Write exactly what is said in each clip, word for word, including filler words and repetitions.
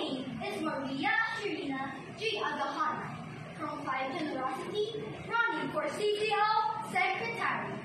name is Maria Shirina G. Agahana from Five University, running for C G O Secretary.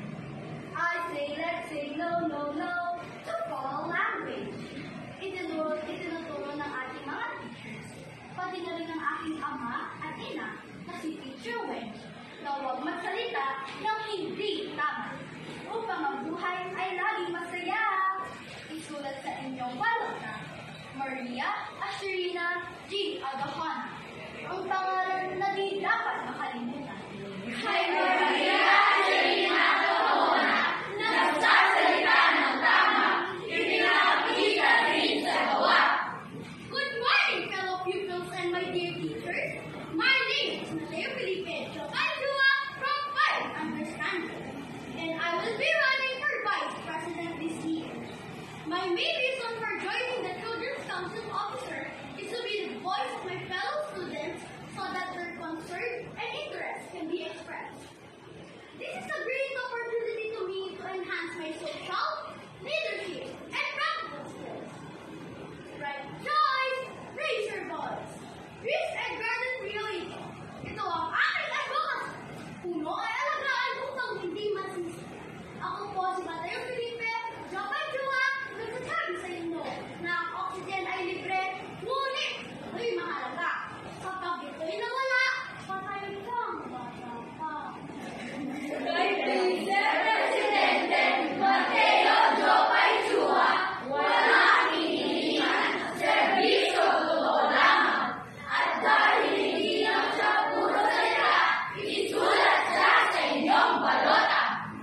I say let's say no, no, no to foreign language. Itinuro, itinuturo ng ating mga teachers, pati na rin ng aking ama at ina na si Teacher Wen, na huwag magsalita ng hindi tama upang ang buhay ay laging masaya. Isulat sa inyong balota, Maria Ashirina G. Agahana, ang pangalan na di dapat makalimutan. Kay Maria Ashirina Agahana, nagsasalita ng tama, ipinakita rin sa gawa. Good morning, fellow pupils and my dear teachers. My name is Mateo Felipe Chocanjua from Five Understanding, and I will be running for Vice President this year. My main reason for joining the Children's Council Officer is to be the voice of my fellow students so that their concerns and interests can be expressed. This is a great opportunity to me to enhance my social, leadership, and practical skills. Right, Joyce, raise your voice. Peace and garden priorism. Ito ang aking advocacy. Puno ay alagaan upang hindi masisi. Ako po si Mateo Felipe Chocanjua, nagsasabi sa inyo na ang oxygen ay libre, ngunit ay mahalaga. Kapag ito'y nawala, patay kang bata pa. Kay Vice Presidente Mateo Chocanjua, wala hinihingan, serbisyo totoo lamang. At dahil hindi lang siya puro salita, isulat siya sa inyong balota.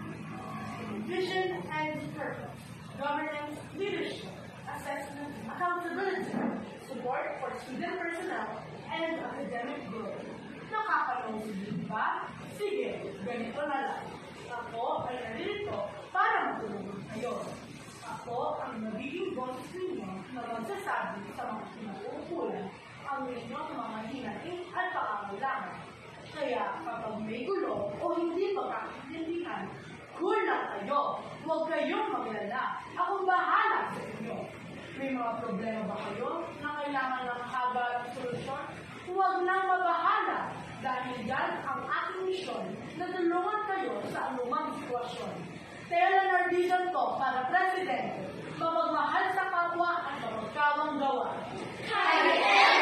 Vision and purpose, governance, leadership, assessment, accountability, support for student personnel, and academic growth. Nakakapanood ba? Sige, ganito na lang. Ako ay narito para matulungan kayo. Ako ang nagiging boses ninyo na magsasabi sa mga kinauukulan ang inyong mga hinaing at pangangailangan. Kaya kapag may gulo o hindi pagkakaintindihan, cool lang kayo. Huwag kayong maglala. Akong bahala sa inyo. May mga problema ba kayo na kailangan ng haba at solusyon? Huwag nang mabahala dahil yan ang aking misyon na tulungan kayo sa anumang sitwasyon. Kaya lang nandito to para Presidente, mapagmahal sa kapwa at mapagkawang gawa. Kay